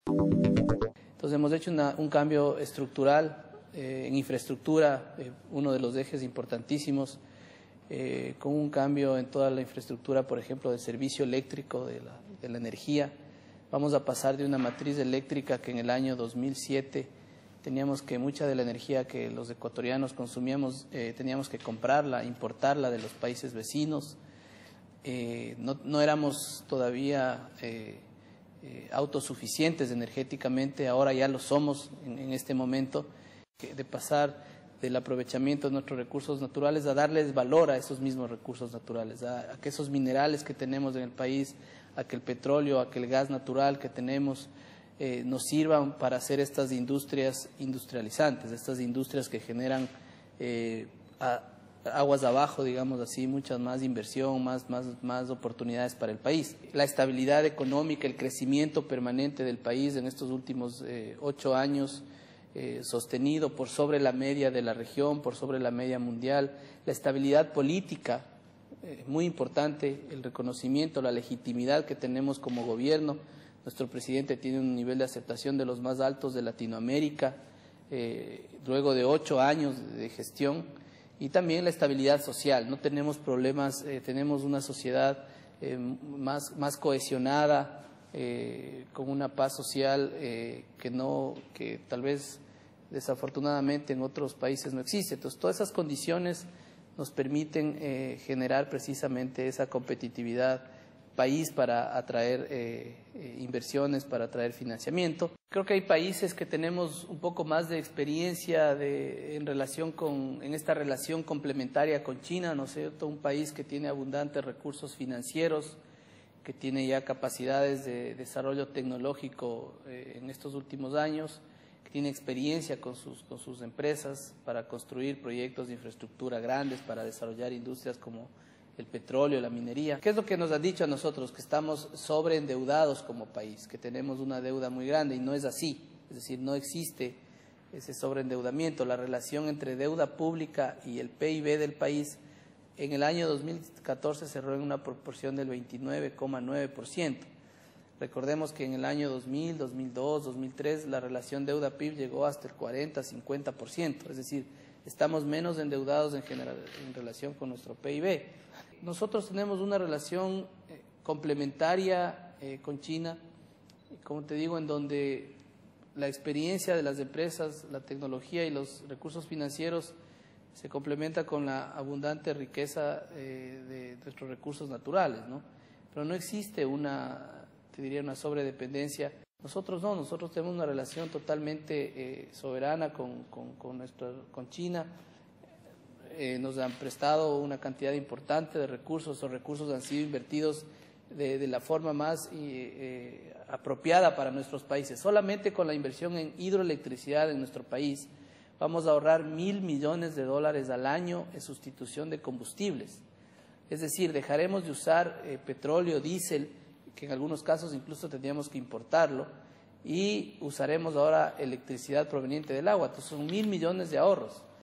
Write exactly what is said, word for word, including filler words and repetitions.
Entonces hemos hecho una, un cambio estructural eh, en infraestructura, eh, uno de los ejes importantísimos, eh, con un cambio en toda la infraestructura, por ejemplo, del servicio eléctrico, de la, de la energía. Vamos a pasar de una matriz eléctrica que en el año dos mil siete teníamos que mucha de la energía que los ecuatorianos consumíamos, eh, teníamos que comprarla, importarla de los países vecinos. Eh, no, no éramos todavía eh, eh, autosuficientes energéticamente, ahora ya lo somos en, en este momento, que de pasar del aprovechamiento de nuestros recursos naturales a darles valor a esos mismos recursos naturales, a, a que esos minerales que tenemos en el país, a que el petróleo, a que el gas natural que tenemos eh, nos sirvan para hacer estas industrias industrializantes, estas industrias que generan eh, a, aguas abajo, digamos así, mucha más inversión, más, más, más oportunidades para el país. La estabilidad económica, el crecimiento permanente del país en estos últimos eh, ocho años, eh, sostenido por sobre la media de la región, por sobre la media mundial, la estabilidad política, eh, muy importante, el reconocimiento, la legitimidad que tenemos como gobierno. Nuestro presidente tiene un nivel de aceptación de los más altos de Latinoamérica, eh, luego de ocho años de gestión. Y también la estabilidad social, no tenemos problemas, eh, tenemos una sociedad eh, más, más cohesionada, eh, con una paz social eh, que, no, que tal vez desafortunadamente en otros países no existe. Entonces, todas esas condiciones nos permiten eh, generar precisamente esa competitividad país para atraer eh, eh, inversiones, para atraer financiamiento. Creo que hay países que tenemos un poco más de experiencia de, en, relación con, en esta relación complementaria con China, ¿no es cierto? Un país que tiene abundantes recursos financieros, que tiene ya capacidades de desarrollo tecnológico eh, en estos últimos años, que tiene experiencia con sus, con sus empresas para construir proyectos de infraestructura grandes, para desarrollar industrias como el petróleo, la minería. ¿Qué es lo que nos han dicho a nosotros? Que estamos sobreendeudados como país, que tenemos una deuda muy grande, y no es así. Es decir, no existe ese sobreendeudamiento. La relación entre deuda pública y el P I B del país en el año dos mil catorce cerró en una proporción del veintinueve coma nueve por ciento. Recordemos que en el año dos mil, dos mil dos, dos mil tres la relación deuda-P I B llegó hasta el cuarenta, cincuenta por ciento. Es decir, estamos menos endeudados en, general, en relación con nuestro P I B. Nosotros tenemos una relación eh, complementaria eh, con China, como te digo, en donde la experiencia de las empresas, la tecnología y los recursos financieros se complementa con la abundante riqueza eh, de nuestros recursos naturales, ¿no? Pero no existe una, te diría, una sobredependencia. Nosotros no, nosotros tenemos una relación totalmente eh, soberana con, con, con, nuestra, con China. Eh, nos han prestado una cantidad importante de recursos, esos recursos han sido invertidos de, de la forma más eh, apropiada para nuestros países. Solamente con la inversión en hidroelectricidad en nuestro país vamos a ahorrar mil millones de dólares al año en sustitución de combustibles. Es decir, dejaremos de usar eh, petróleo, diésel, que en algunos casos incluso tendríamos que importarlo, y usaremos ahora electricidad proveniente del agua. Entonces son mil millones de ahorros.